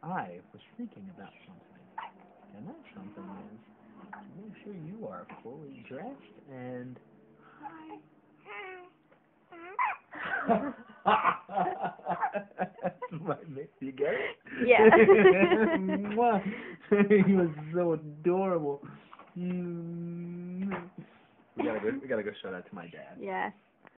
I was thinking about something, and that something is to make sure you are fully dressed and you get it? Yeah. Mwah. He was so adorable. We gotta go show that to my dad. Yeah.